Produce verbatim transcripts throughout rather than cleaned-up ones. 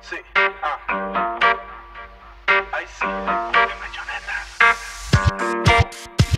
Sí, ah. Ahí sí, de marionetas.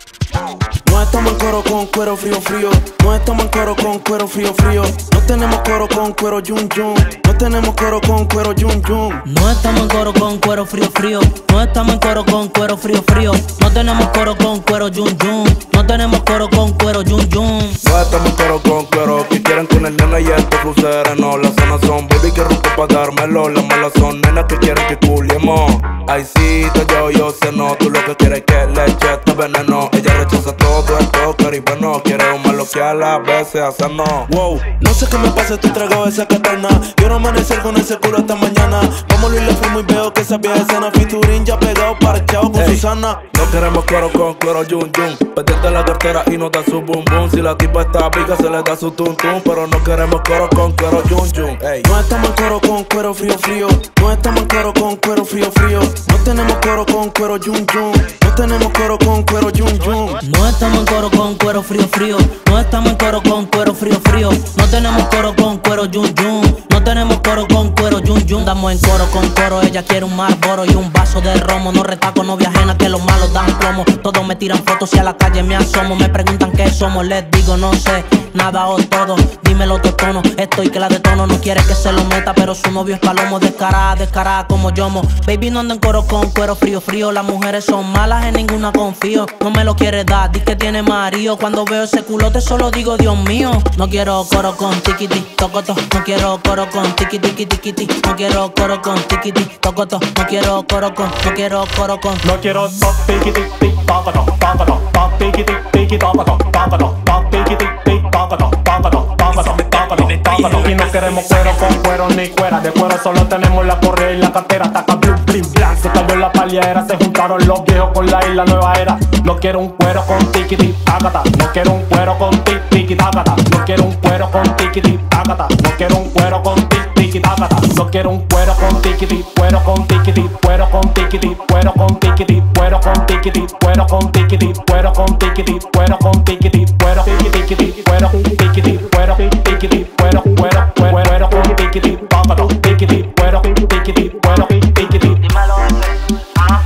No estamos en coro con cuero frío frío. No estamos en coro con cuero frío frío. No tenemos coro con cuero yun yun. No tenemos coro con cuero yun yun. No estamos en coro con cuero frío frío. No estamos en coro con cuero frío frío. No tenemos coro con cuero yun yun. No tenemos coro con cuero yun yun. No estamos en coro con cuero. Que quieren con el nena y estos cruceros. No, las zonas son baby que rompe pa' dármelo. Las malas son nenas que quieren que culiemos. Ay sí, te yo, yo sé no. Tú lo que quieres es que le eche este veneno. Ella rechaza todo esto caribeño. Quiere un malo que a la veces hace no. Wow, no sé qué me pasa, estoy tragado esa katana. Quiero amanecer con ese culo hasta mañana. Vamos Luis, le fumo y veo que esa vieja escena. Featuring ya pegado, parchado con Ey, Susana. no queremos coro con cuero yun yun. Pendiente la cartera y nos da su boom boom. Si la tipa está pica se le da su tum tum. Pero no queremos coro con cuero yun yun. Ey. No estamos en coro con cuero frío frío. No estamos en coro con cuero frío frío. No tenemos coro con cuero yun yun. No tenemos coro con cuero yun yun. No estamos en coro con cuero frío frío. No estamos en coro con cuero frío frío. No tenemos coro con cuero yun yun. No tenemos coro con cuero yun yun. Damos en coro con coro. Ella quiere un Marlboro y un vaso de romo. No retaco, novia ajena que los malos dan plomo. Todos me tiran fotos y a la calle me asomo. Me preguntan qué somos, les digo no sé. Nada o todo, dímelo tono. Estoy que la detono, no quiere que se lo meta. Pero su novio es palomo, descarada, descarada como yomo. Baby no ando en coro con cuero frío frío. Las mujeres son malas, en ninguna confío. No me lo quiere dar, di que tiene marido. Cuando veo ese culote solo digo Dios mío. No quiero coro con tiquiti, tocoto. No quiero coro con tiqui tiqui tiquiti. No quiero coro con tiquiti, tocoto. No quiero coro con, no quiero coro con. No quiero top tiki tiki tocoto, tocoto, top tiki tiki tocoto, tocoto, top tiki tiki tocoto, tocoto, tocoto, tocoto, tocoto. Y no queremos cuero con cuero ni cuera. De cuero solo tenemos la correa y la cartera. Taca blim blim blan. Se cayó la paliera, se juntaron los viejos con la isla nueva era. No quiero un cuero con tiki tiki tácata. No quiero un cuero con tiki tiki tácata. No quiero un cuero con tiki tiki tácata. No quiero un cuero con tiki tiki tácata. No quiero un cuero con tiki tiki, cuero con tiki tiki, cuero con tiki tiki, cuero con tiki tiki, cuero con tiki tiki, cuero con tiki tiki, cuero con tiki tiki, cuero con tiki tiki, cuero tiki tiki tiki, cuero tiki tiki, cuero tiki tiki, cuero cuero cuero con tiki tiki, tácata, tiki tiki, cuero tiki tiki, cuero tiki tiki. Dímelo, ah,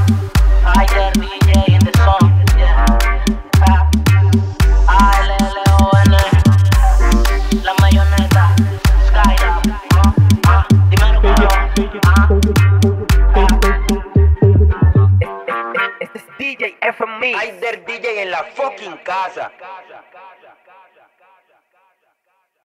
I D J in the song, yeah. A L L O N, la mayoneta, Skyrock, ah, ah, dímelo, ah. Este es D J F M, I D R D J en la fucking casa.